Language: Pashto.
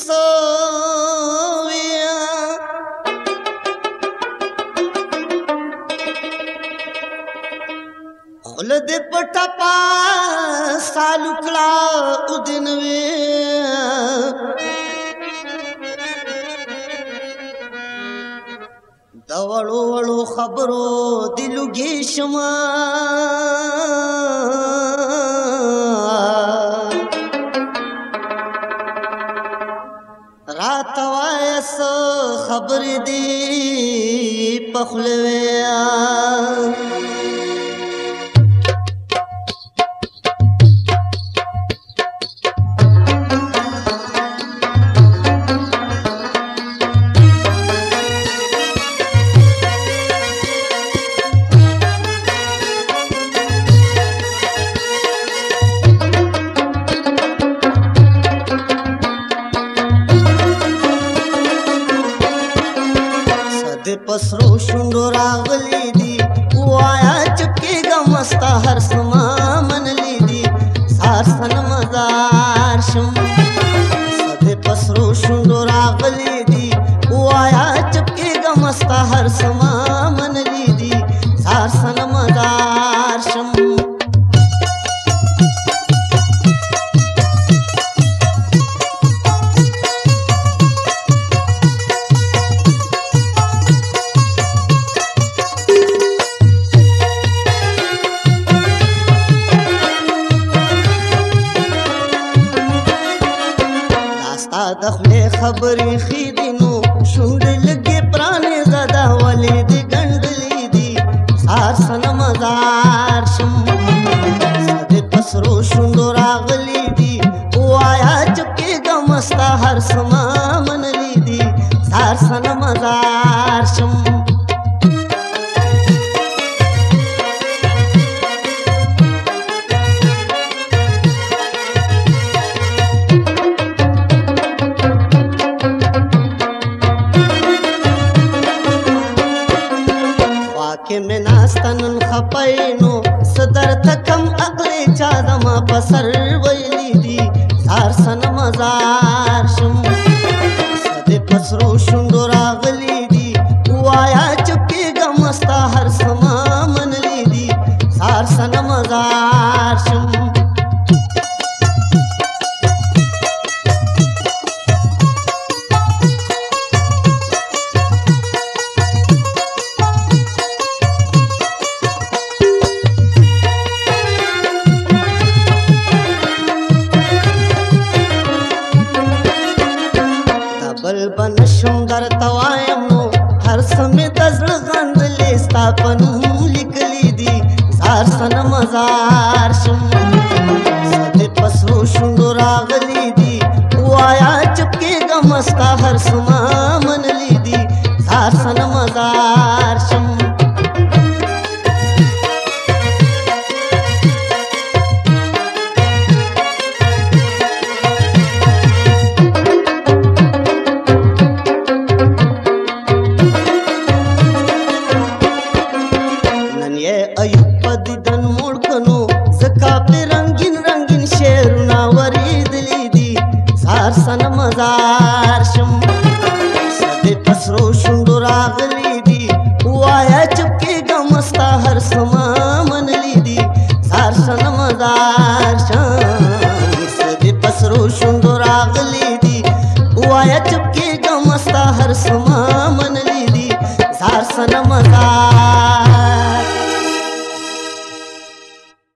سویا خلد پټا پا سالو کلا ودنوي دا وړو وړو خبرو دلوږي شما رات وایس خبر دی پخلویا پسرو شونډو راغلي دي وایا چکیږه مستا هر سما منلي دي سار سن مزار شم سده پسرو شونډو راغلي دي وایا چکیږه مستا هر سما منلي دي سار سن مزار شم دخله خبرې خېدینو شونډې لګې پرانې زده ولې دې ګنډلې دي سار سن مزار شم سده پسرو شونډو راغلي دي وایا چکیږه مستا هر سما منلي دي سار سن مزار شم के में नास्तन खपैनो सदर तकम अगले चादमा पसर वैली दी सार सन मजार शम सदे पसरो शुंडो रागली दी वाया चुकेगा मस्ता हर समा मनली दी सार सन मजार शम बल बनशम दर तवायम नो हर समय दजल गंदले स्थापन लिखली दी सार सन मजार शम सदे पसरो शुंडो रागली दी वाया चुकेगा मस्ता हर समा मनली दी सार सन मजार शम दन मुड़कनो जका पे रंगीन रंगीन शेरुना वरीदली दी सार सन मजार शम सदे पसरो शुंडो रागली दी वाया चुकेगा मस्ता हर समा मनली दी सार सन मजार शम सदे पसरो शुंडो रागली दी वाया चुकेगा मस्ता हर समा मनली दी सार सन मजार